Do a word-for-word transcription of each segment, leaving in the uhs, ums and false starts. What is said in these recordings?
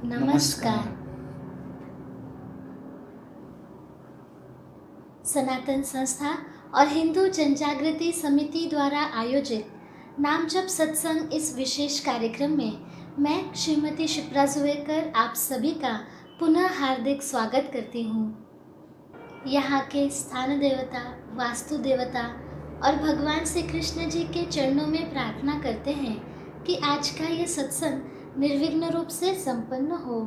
नमस्कार। सनातन संस्था और हिंदू जनजागृति समिति द्वारा आयोजित नाम जप सत्संग इस विशेष कार्यक्रम में मैं श्रीमती शिप्रा जुवेकर आप सभी का पुनः हार्दिक स्वागत करती हूँ। यहाँ के स्थान देवता, वास्तु देवता और भगवान श्री कृष्ण जी के चरणों में प्रार्थना करते हैं कि आज का ये सत्संग निर्विघ्न रूप से संपन्न हो।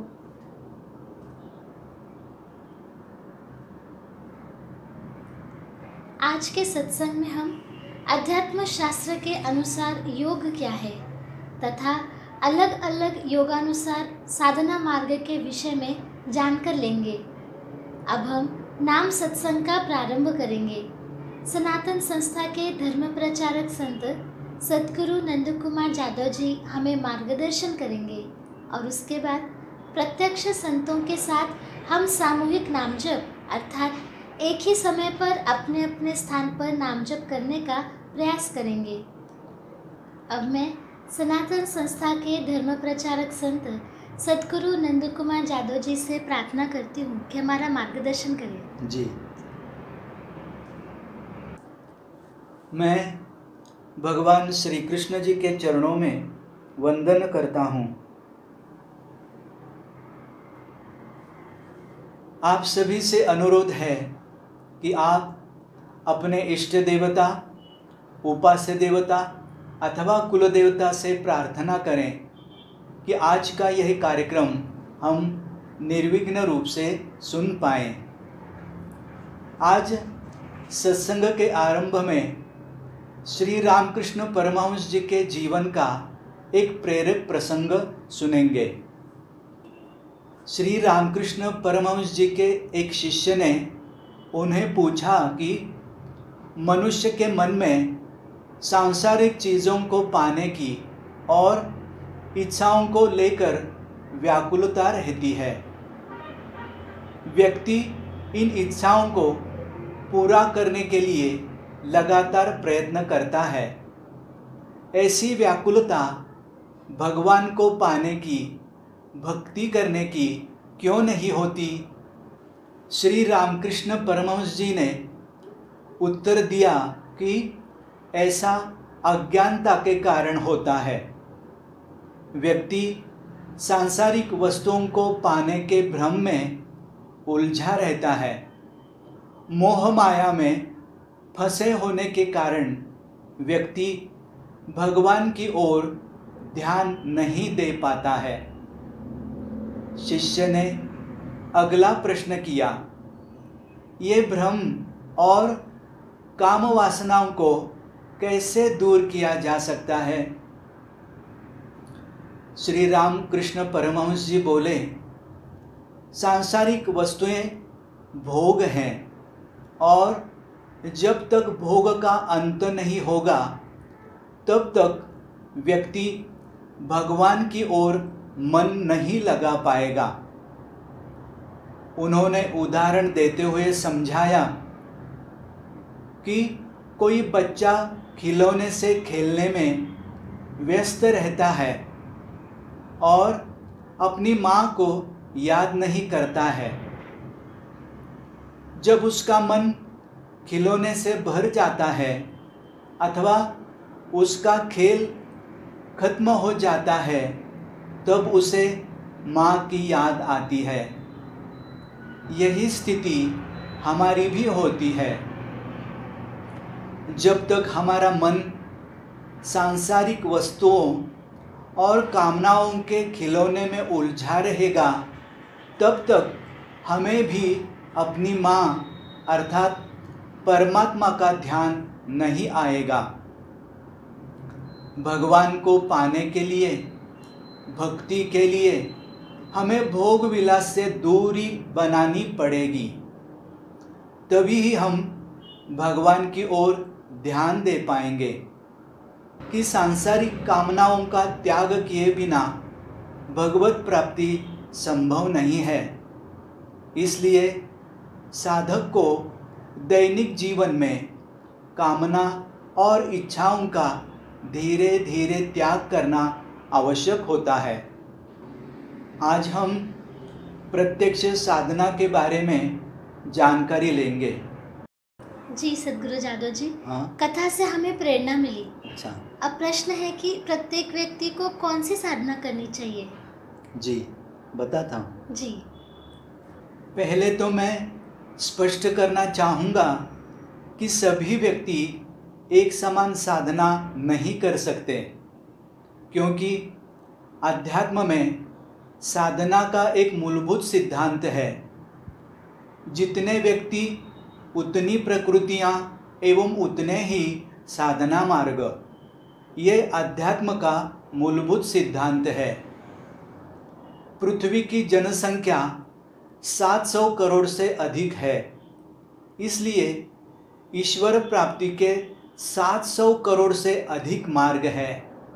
आज के सत्संग में हम अध्यात्म शास्त्र के अनुसार योग क्या है तथा अलग अलग योगानुसार साधना मार्ग के विषय में जानकर लेंगे। अब हम नाम सत्संग का प्रारंभ करेंगे। सनातन संस्था के धर्म प्रचारक संत सद्गुरु नंद कुमार जादव जी हमें मार्गदर्शन करेंगे और उसके बाद प्रत्यक्ष संतों के साथ हम सामूहिक नाम जप अर्थात एक ही समय पर अपने अपने स्थान पर नाम जप करने का प्रयास करेंगे। अब मैं सनातन संस्था के धर्म प्रचारक संत सद्गुरु नंद कुमार जादव जी से प्रार्थना करती हूँ कि हमारा मार्गदर्शन करें। जी, मैं भगवान श्री कृष्ण जी के चरणों में वंदन करता हूँ। आप सभी से अनुरोध है कि आप अपने इष्ट देवता, उपास्य देवता अथवा कुल देवता से प्रार्थना करें कि आज का यह कार्यक्रम हम निर्विघ्न रूप से सुन पाएं। आज सत्संग के आरंभ में श्री रामकृष्ण परमहंस जी के जीवन का एक प्रेरक प्रसंग सुनेंगे। श्री रामकृष्ण परमहंस जी के एक शिष्य ने उन्हें पूछा कि मनुष्य के मन में सांसारिक चीज़ों को पाने की और इच्छाओं को लेकर व्याकुलता रहती है। व्यक्ति इन इच्छाओं को पूरा करने के लिए लगातार प्रयत्न करता है। ऐसी व्याकुलता भगवान को पाने की, भक्ति करने की क्यों नहीं होती? श्री रामकृष्ण परमहंस जी ने उत्तर दिया कि ऐसा अज्ञानता के कारण होता है। व्यक्ति सांसारिक वस्तुओं को पाने के भ्रम में उलझा रहता है। मोह माया में फंसे होने के कारण व्यक्ति भगवान की ओर ध्यान नहीं दे पाता है। शिष्य ने अगला प्रश्न किया, ये भ्रम और काम वासनाओं को कैसे दूर किया जा सकता है? श्री रामकृष्ण परमहंस जी बोले, सांसारिक वस्तुएं भोग हैं और जब तक भोग का अंत नहीं होगा तब तक व्यक्ति भगवान की ओर मन नहीं लगा पाएगा। उन्होंने उदाहरण देते हुए समझाया कि कोई बच्चा खिलौने से खेलने में व्यस्त रहता है और अपनी माँ को याद नहीं करता है। जब उसका मन खिलौने से भर जाता है अथवा उसका खेल खत्म हो जाता है तब उसे माँ की याद आती है। यही स्थिति हमारी भी होती है। जब तक हमारा मन सांसारिक वस्तुओं और कामनाओं के खिलौने में उलझा रहेगा तब तक हमें भी अपनी माँ अर्थात परमात्मा का ध्यान नहीं आएगा। भगवान को पाने के लिए, भक्ति के लिए हमें भोग विलास से दूरी बनानी पड़ेगी। तभी ही हम भगवान की ओर ध्यान दे पाएंगे कि सांसारिक कामनाओं का त्याग किए बिना भगवत प्राप्ति संभव नहीं है। इसलिए साधक को दैनिक जीवन में कामना और इच्छाओं का धीरे धीरे त्याग करना आवश्यक होता है। आज हम प्रत्यक्ष साधना के बारे में जानकारी लेंगे। जी सद्गुरु जादव जी, हाँ। कथा से हमें प्रेरणा मिली। अच्छा। अब प्रश्न है कि प्रत्येक व्यक्ति को कौन सी साधना करनी चाहिए? जी बताता हूँ। जी। पहले तो मैं स्पष्ट करना चाहूँगा कि सभी व्यक्ति एक समान साधना नहीं कर सकते, क्योंकि अध्यात्म में साधना का एक मूलभूत सिद्धांत है, जितने व्यक्ति उतनी प्रकृतियाँ एवं उतने ही साधना मार्ग। ये अध्यात्म का मूलभूत सिद्धांत है। पृथ्वी की जनसंख्या सात सौ करोड़ से अधिक है, इसलिए ईश्वर प्राप्ति के सात सौ करोड़ से अधिक मार्ग है।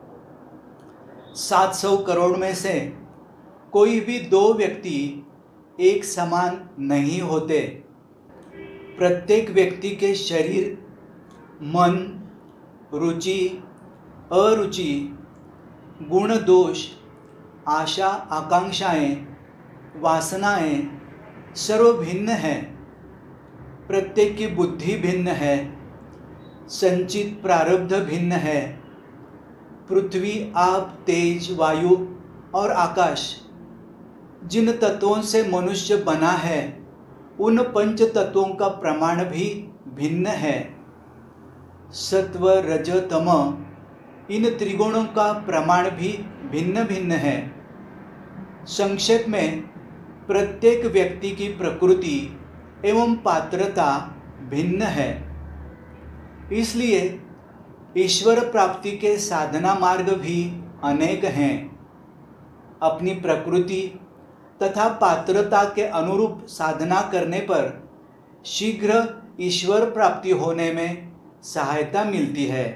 सात सौ करोड़ में से कोई भी दो व्यक्ति एक समान नहीं होते। प्रत्येक व्यक्ति के शरीर, मन, रुचि, अरुचि, गुण, दोष, आशा, आकांक्षाएं, वासनाएं सर्व भिन्न है। प्रत्येक की बुद्धि भिन्न है, संचित प्रारब्ध भिन्न है। पृथ्वी, आप, तेज, वायु और आकाश जिन तत्वों से मनुष्य बना है, उन पंच तत्वों का प्रमाण भी भिन्न है। सत्व, रज, तम इन त्रिगुणों का प्रमाण भी भिन्न भिन्न है। संक्षेप में प्रत्येक व्यक्ति की प्रकृति एवं पात्रता भिन्न है। इसलिए ईश्वर प्राप्ति के साधना मार्ग भी अनेक हैं। अपनी प्रकृति तथा पात्रता के अनुरूप साधना करने पर शीघ्र ईश्वर प्राप्ति होने में सहायता मिलती है।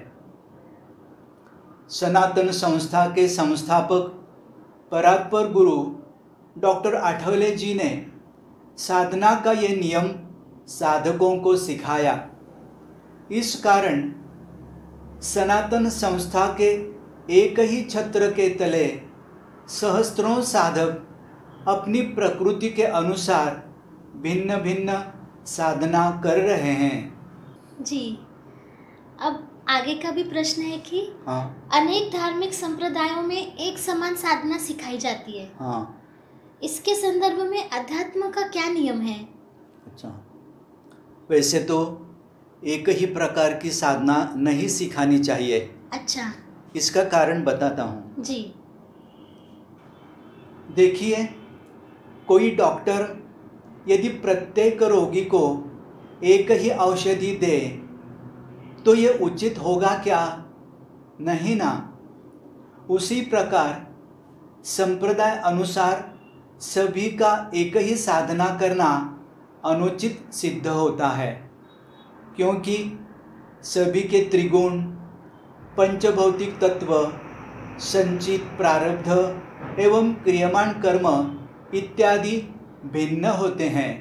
सनातन संस्था के संस्थापक परात्पर गुरु डॉक्टर आठवले जी ने साधना का ये नियम साधकों को सिखाया। इस कारण सनातन संस्था के एक ही छत्र के तले सहस्त्रों साधक अपनी प्रकृति के अनुसार भिन्न भिन्न साधना कर रहे हैं। जी। अब आगे का भी प्रश्न है कि हाँ। अनेक धार्मिक संप्रदायों में एक समान साधना सिखाई जाती है। हाँ। इसके संदर्भ में अध्यात्म का क्या नियम है? अच्छा, वैसे तो एक ही प्रकार की साधना नहीं सिखानी चाहिए। अच्छा। इसका कारण बताता हूँ। जी। देखिए, कोई डॉक्टर यदि प्रत्येक रोगी को एक ही औषधि दे तो ये उचित होगा क्या? नहीं ना। उसी प्रकार संप्रदाय अनुसार सभी का एक ही साधना करना अनुचित सिद्ध होता है, क्योंकि सभी के त्रिगुण, पंचभौतिक तत्व, संचित प्रारब्ध एवं क्रियमाण कर्म इत्यादि भिन्न होते हैं।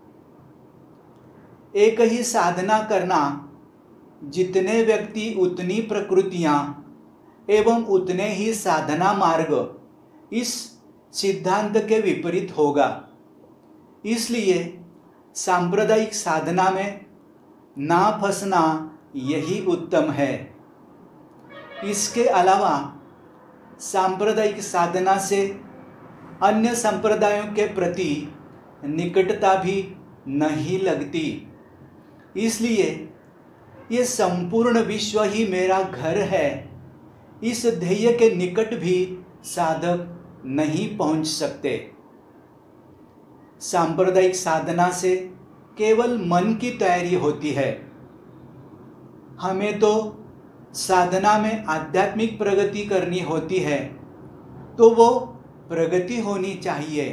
एक ही साधना करना जितने व्यक्ति उतनी प्रकृतियां एवं उतने ही साधना मार्ग, इस सिद्धांत के विपरीत होगा। इसलिए सांप्रदायिक साधना में ना फंसना यही उत्तम है। इसके अलावा सांप्रदायिक साधना से अन्य संप्रदायों के प्रति निकटता भी नहीं लगती। इसलिए ये संपूर्ण विश्व ही मेरा घर है, इस ध्येय के निकट भी साधक नहीं पहुंच सकते। सांप्रदायिक साधना से केवल मन की तैयारी होती है। हमें तो साधना में आध्यात्मिक प्रगति करनी होती है, तो वो प्रगति होनी चाहिए।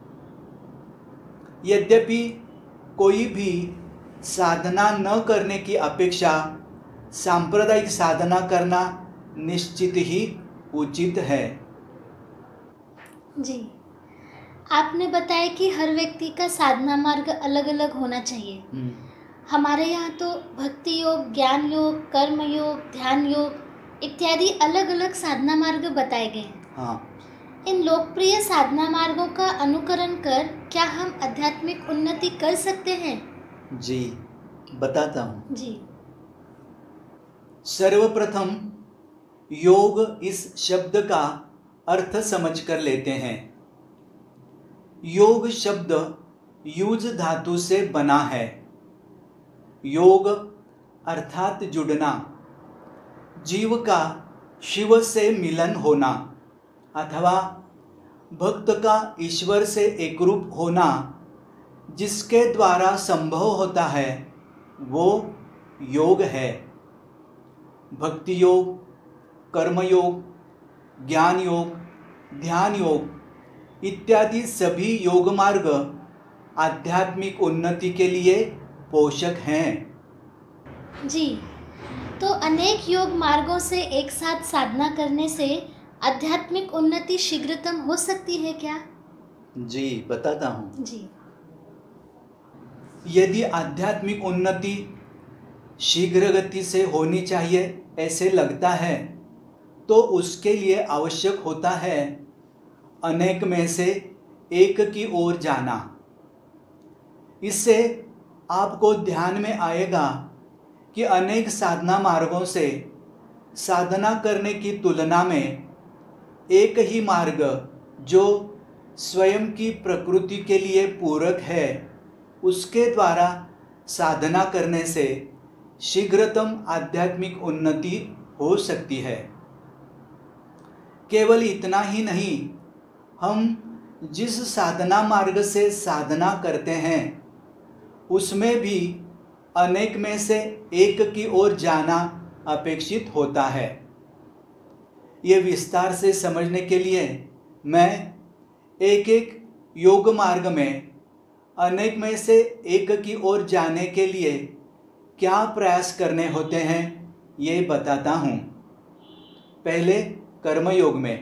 यद्यपि कोई भी साधना न करने की अपेक्षा सांप्रदायिक साधना करना निश्चित ही उचित है। जी। आपने बताया कि हर व्यक्ति का साधना मार्ग अलग अलग होना चाहिए। हमारे यहाँ तो भक्ति योग, ज्ञान योग, कर्म योग, ध्यान योग इत्यादि अलग अलग साधना मार्ग बताए गए हैं। हाँ। इन लोकप्रिय साधना मार्गों का अनुकरण कर क्या हम आध्यात्मिक उन्नति कर सकते हैं? जी, बताता हूँ। जी। सर्वप्रथम योग इस शब्द का अर्थ समझ कर लेते हैं। योग शब्द युज धातु से बना है। योग अर्थात जुड़ना, जीव का शिव से मिलन होना अथवा भक्त का ईश्वर से एकरूप होना, जिसके द्वारा संभव होता है वो योग है। भक्ति योग, कर्म योग, ज्ञान योग, ध्यान योग इत्यादि सभी योग मार्ग आध्यात्मिक उन्नति के लिए पोषक हैं। जी, तो अनेक योग मार्गों से एक साथ साधना करने से आध्यात्मिक उन्नति शीघ्रतम हो सकती है क्या? जी, बताता हूँ। जी। यदि आध्यात्मिक उन्नति शीघ्र गति से होनी चाहिए ऐसे लगता है, तो उसके लिए आवश्यक होता है अनेक में से एक की ओर जाना। इससे आपको ध्यान में आएगा कि अनेक साधना मार्गों से साधना करने की तुलना में एक ही मार्ग जो स्वयं की प्रकृति के लिए पूरक है, उसके द्वारा साधना करने से शीघ्रतम आध्यात्मिक उन्नति हो सकती है। केवल इतना ही नहीं, हम जिस साधना मार्ग से साधना करते हैं उसमें भी अनेक में से एक की ओर जाना अपेक्षित होता है। ये विस्तार से समझने के लिए मैं एक एक योग मार्ग में अनेक में से एक की ओर जाने के लिए क्या प्रयास करने होते हैं ये बताता हूँ। पहले कर्मयोग में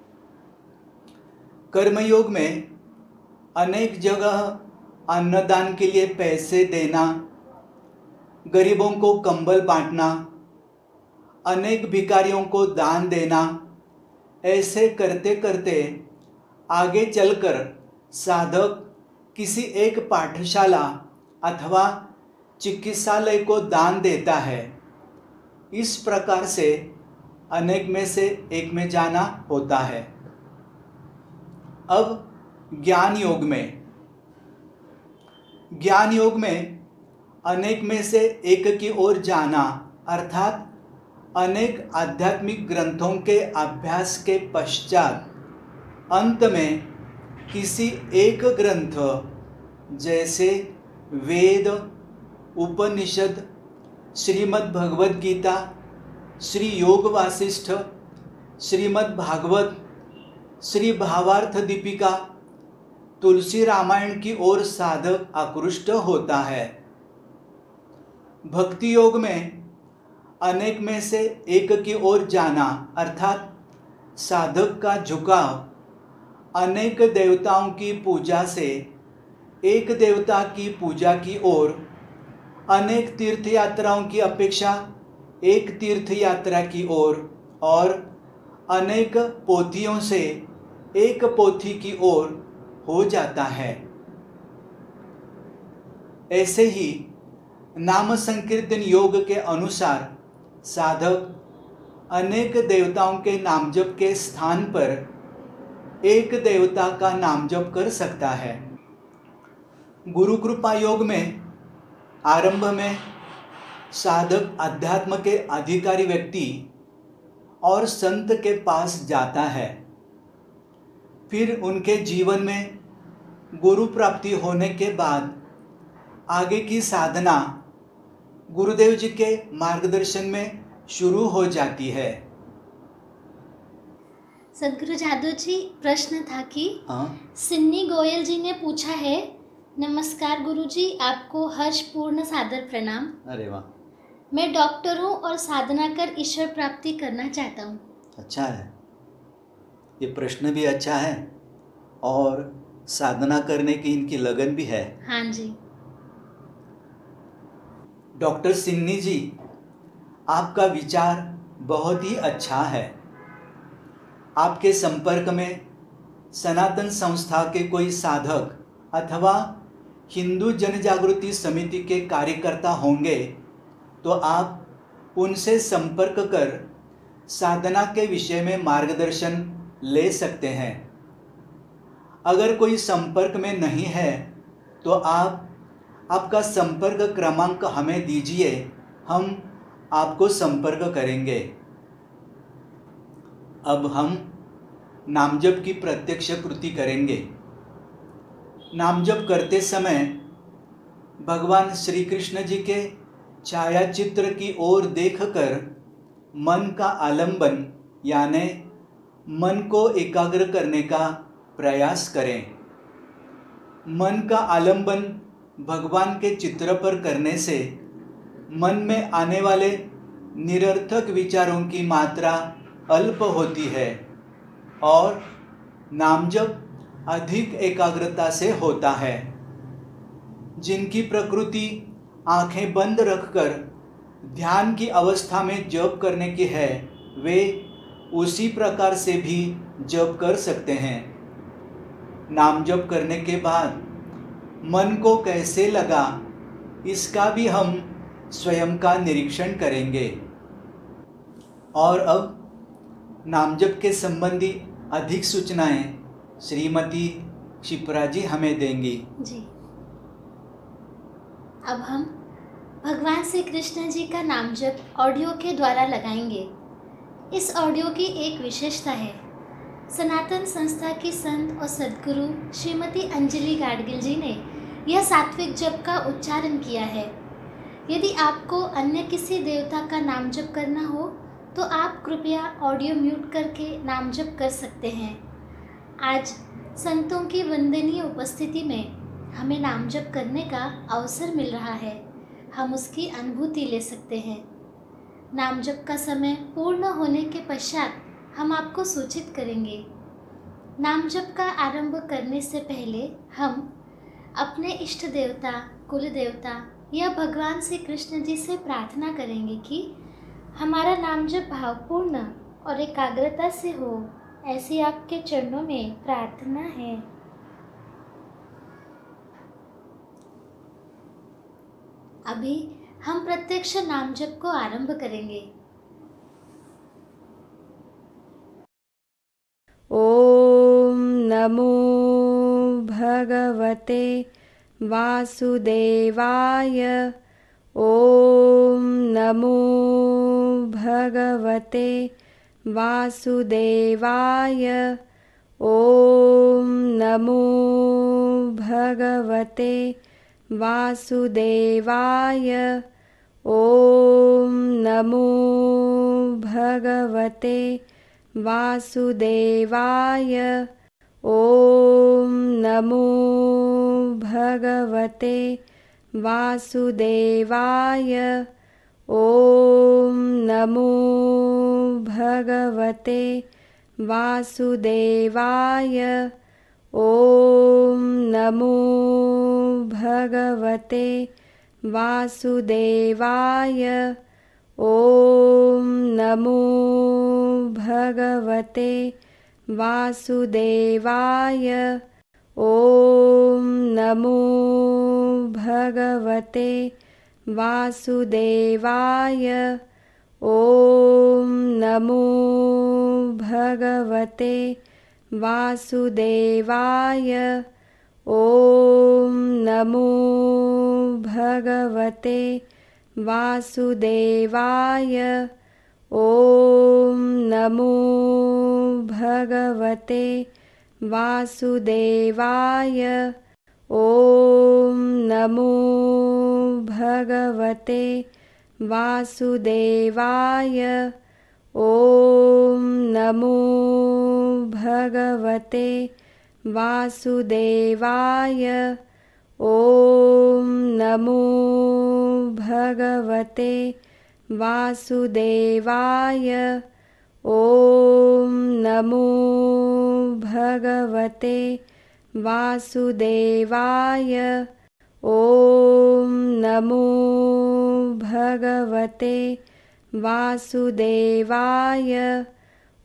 कर्मयोग में अनेक जगह अन्नदान के लिए पैसे देना, गरीबों को कंबल बांटना, अनेक भिखारियों को दान देना, ऐसे करते करते आगे चलकर साधक किसी एक पाठशाला अथवा चिकित्सालय को दान देता है। इस प्रकार से अनेक में से एक में जाना होता है। अब ज्ञान योग में ज्ञान योग में अनेक में से एक की ओर जाना अर्थात अनेक आध्यात्मिक ग्रंथों के अभ्यास के पश्चात अंत में किसी एक ग्रंथ जैसे वेद, उपनिषद, श्रीमद् भगवद गीता, श्री योग वासिष्ठ, श्रीमद् भागवत, श्री भावार्थ दीपिका, तुलसी रामायण की ओर साधक आकृष्ट होता है। भक्ति योग में अनेक में से एक की ओर जाना अर्थात साधक का झुकाव अनेक देवताओं की पूजा से एक देवता की पूजा की ओर, अनेक तीर्थ यात्राओं की अपेक्षा एक तीर्थ यात्रा की ओर और अनेक पोथियों से एक पोथी की ओर हो जाता है। ऐसे ही नाम संकीर्तन योग के अनुसार साधक अनेक देवताओं के नाम जप के स्थान पर एक देवता का नाम जप कर सकता है। गुरु कृपा योग में आरंभ में साधक अध्यात्म के अधिकारी व्यक्ति और संत के पास जाता है। फिर उनके जीवन में गुरु प्राप्ति होने के बाद आगे की साधना गुरुदेव जी के मार्गदर्शन में शुरू हो जाती है। सदगुरु जादू जी, प्रश्न था कि हाँ, सिन्नी गोयल जी ने पूछा है, नमस्कार गुरुजी, आपको हर्षपूर्ण सादर प्रणाम। अरे वाह, मैं डॉक्टर हूँ और साधना कर ईश्वर प्राप्ति करना चाहता हूँ। अच्छा है, ये प्रश्न भी अच्छा है और साधना करने की इनकी लगन भी है। हाँ जी। डॉक्टर सिन्नी जी, आपका विचार बहुत ही अच्छा है। आपके संपर्क में सनातन संस्था के कोई साधक अथवा हिंदू जनजागृति समिति के कार्यकर्ता होंगे तो आप उनसे संपर्क कर साधना के विषय में मार्गदर्शन ले सकते हैं। अगर कोई संपर्क में नहीं है तो आप आपका संपर्क क्रमांक हमें दीजिए, हम आपको संपर्क करेंगे। अब हम नामजप की प्रत्यक्ष कृति करेंगे। नामजप करते समय भगवान श्री कृष्ण जी के छायाचित्र की ओर देखकर मन का आलंबन यानी मन को एकाग्र करने का प्रयास करें। मन का आलंबन भगवान के चित्र पर करने से मन में आने वाले निरर्थक विचारों की मात्रा अल्प होती है और नामजप अधिक एकाग्रता से होता है। जिनकी प्रकृति आंखें बंद रखकर ध्यान की अवस्था में जप करने की है, वे उसी प्रकार से भी जप कर सकते हैं। नाम जप करने के बाद मन को कैसे लगा, इसका भी हम स्वयं का निरीक्षण करेंगे। और अब नामजप के संबंधी अधिक सूचनाएं श्रीमती शिप्रा जी हमें देंगी। जी, अब हम भगवान श्री कृष्ण जी का नामजप ऑडियो के द्वारा लगाएंगे। इस ऑडियो की एक विशेषता है, सनातन संस्था की संत और सद्गुरु श्रीमती अंजलि गाडगिल जी ने यह सात्विक जप का उच्चारण किया है। यदि आपको अन्य किसी देवता का नाम जप करना हो तो आप कृपया ऑडियो म्यूट करके नाम जप कर सकते हैं। आज संतों की वंदनीय उपस्थिति में हमें नाम जप करने का अवसर मिल रहा है, हम उसकी अनुभूति ले सकते हैं। नाम जप का समय पूर्ण होने के पश्चात हम आपको सूचित करेंगे। नाम जप का आरंभ करने से पहले हम अपने इष्ट देवता, कुल देवता या भगवान श्री कृष्ण जी से प्रार्थना करेंगे कि हमारा नाम जप भावपूर्ण और एकाग्रता से हो, ऐसी आपके चरणों में प्रार्थना है। अभी हम प्रत्यक्ष नाम जप को आरंभ करेंगे। ओम नमो भगवते वासुदेवाय। ओम नमो भगवते वासुदेवाय। ओम नमो भगवते वासुदेवाय। ओम नमो भगवते वासुदेवाय। ओम नमो भगवते वासुदेवाय। ओम नमो भगवते वासुदेवाय। ओम नमो भगवते वासुदेवाय। ओम नमो भगवते वासुदेवाय। ओम नमो भगवते वासुदेवाय। ओम नमो भगवते वासुदेवाय। ओम नमो भगवते वासुदेवाय। ओम नमो भगवते वासुदेवाय। ओम नमो भगवते वासुदेवाय। ओम नमो भगवते वासुदेवाय। ओम नमो भगवते वासुदेवाय। ओम नमो भगवते वासुदेवाय। ओम नमो भगवते वासुदेवाय।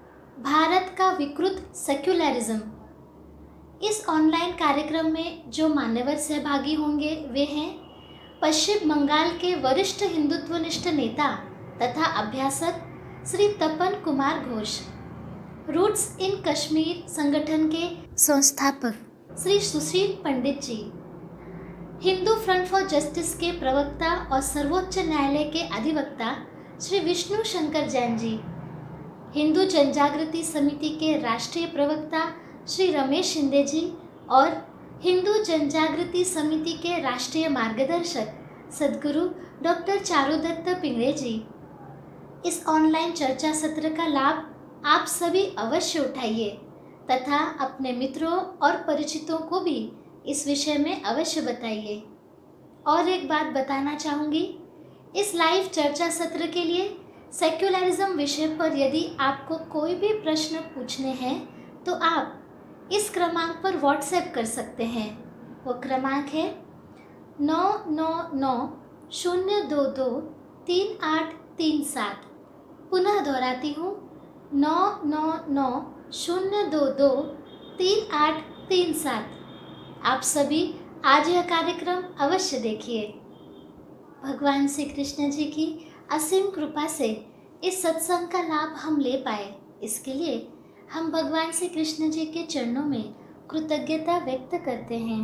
भारत का विकृत सेक्युलरिज्म। इस ऑनलाइन कार्यक्रम में जो मान्यवर सहभागी होंगे वे हैं पश्चिम बंगाल के वरिष्ठ हिंदुत्वनिष्ठ नेता तथा अभ्यासक श्री तपन कुमार घोष, रूट्स इन कश्मीर संगठन के संस्थापक Shri Sushil Pandit ji, Hindu front for justice के प्रवक्ता और सर्वोच्च न्यायालय के अधिवक्ता श्री विष्णु शंकर जैन जी, हिंदू जनजागृति समिति के राष्ट्रीय प्रवक्ता श्री रमेश शिंदे जी और हिंदू जनजागृति समिति के राष्ट्रीय मार्गदर्शक सद्गुरु डॉक्टर चारुदत्त पिंगले जी। इस ऑनलाइन चर्चा सत्र का लाभ आप सभी अवश्य उठाइए तथा अपने मित्रों और परिचितों को भी इस विषय में अवश्य बताइए। और एक बात बताना चाहूँगी, इस लाइव चर्चा सत्र के लिए सेक्युलरिज्म विषय पर यदि आपको कोई भी प्रश्न पूछने हैं तो आप इस क्रमांक पर व्हाट्सएप कर सकते हैं। वो क्रमांक है नौ नौ नौ शून्य दो दो तीन आठ तीन सात। पुनः दोहराती हूँ, नौ नौ नौ शून्य दो दो तीन आठ तीन सात। आप सभी आज यह कार्यक्रम अवश्य देखिए। भगवान श्री कृष्ण जी की असीम कृपा से इस सत्संग का लाभ हम ले पाए, इसके लिए हम भगवान श्री कृष्ण जी के चरणों में कृतज्ञता व्यक्त करते हैं।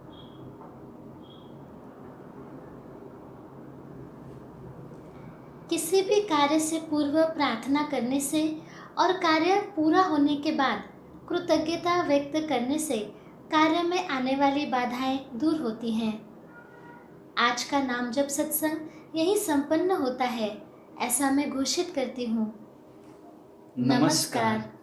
किसी भी कार्य से पूर्व प्रार्थना करने से और कार्य पूरा होने के बाद कृतज्ञता व्यक्त करने से कार्य में आने वाली बाधाएं दूर होती हैं। आज का नाम जप सत्संग यही संपन्न होता है, ऐसा मैं घोषित करती हूँ। नमस्कार।